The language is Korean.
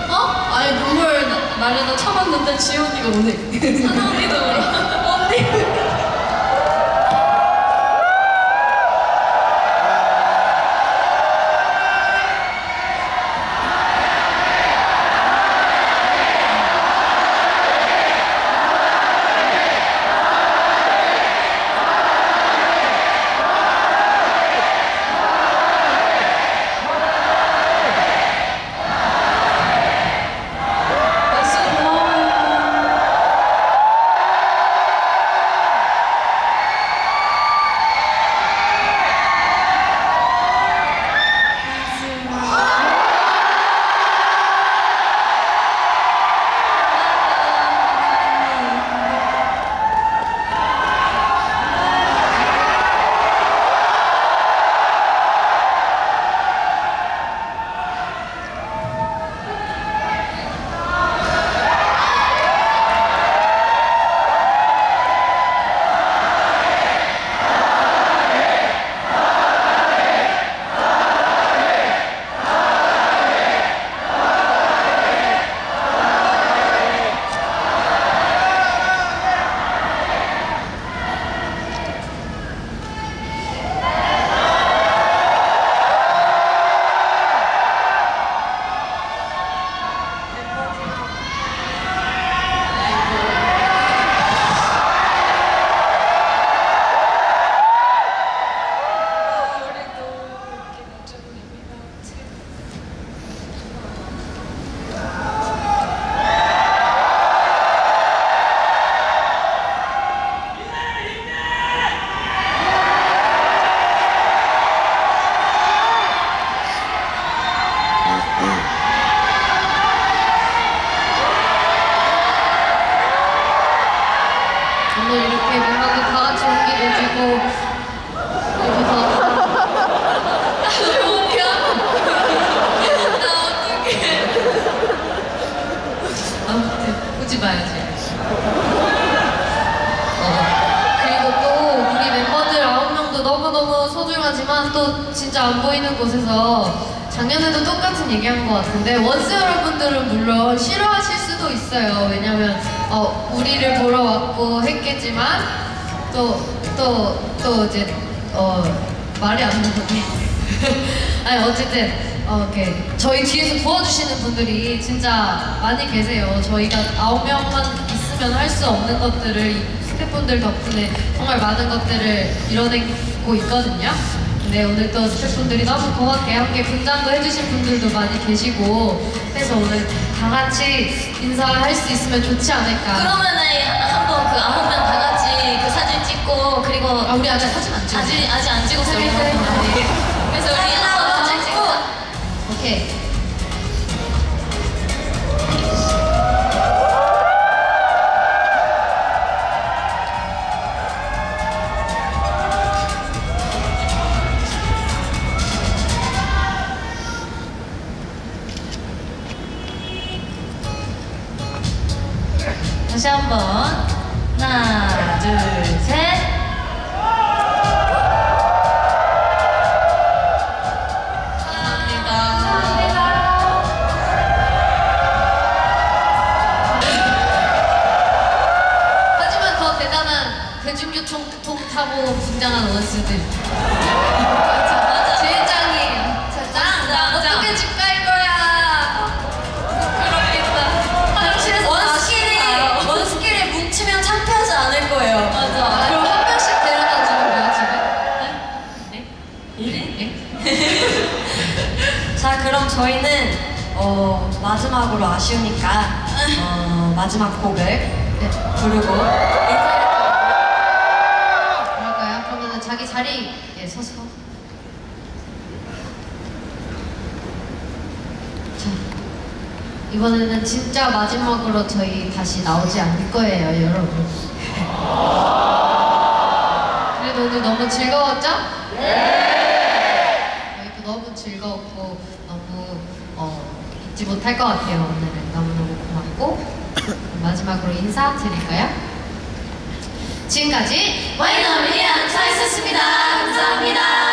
어? 아니 눈물 나려다 참았는데 지훈이가 오네. 사나 언니도 울어. 언니. 오늘 이렇게 멤버들 다 같이 온게 돼지고 여기서 나 웃겨? 나 어떡해. 아무튼 보지 마야지. 그리고 또 우리 멤버들 9명도 너무너무 소중하지만 또 진짜 안 보이는 곳에서 작년에도 똑같은 얘기한 것 같은데 원스 여러분들은 물론 싫어하실 수도 있어요. 왜냐면 우리를 보러 왔고 했겠지만 또 이제 말이 안 나오네. 아니 어쨌든 이렇게 저희 뒤에서 도와주시는 분들이 진짜 많이 계세요. 저희가 9명만 있으면 할 수 없는 것들을 스태프분들 덕분에 정말 많은 것들을 이뤄내고 있거든요. 네, 오늘 또 스태프분들이 너무 고맙게 함께 분장도 해주신 분들도 많이 계시고 해서 오늘 다 같이 인사할 수 있으면 좋지 않을까. 그러면은 한번 그 9명 다 같이 그 사진 찍고 그리고 우리 아직 사진 안 찍었어. 아직 안 찍었어요. 그래서 우리 한번 사진 찍고 오케이. 다시 한번 하나, 둘, 셋. 감사합니다. 하지만 더 대단한 대중교통 타고 분장한 원스들. 맞아. 제일 짱이에요. 짱! 어떻게 집 갈 거야? 그러겠다. 화장실에서 원스킬에 뭉치면 창피하지 않을 거예요. 맞아. 그럼 한 명씩 데려다 주는 거야, 집에? 네? 자, 그럼 저희는 마지막으로 아쉬우니까 마지막 곡을 부르고 그럴까요? 그러면 자기 자리에 서서. 자, 이번에는 진짜 마지막으로 저희 다시 나오지 않을 거예요, 여러분. 그래도 오늘 너무 즐거웠죠? 네! 저희도 너무 즐거웠고 너무 잊지 못할 것 같아요. 오늘은 너무너무 고맙고 마지막으로 인사드릴까요? 지금까지 와이너미니 안차있었습니다. 감사합니다.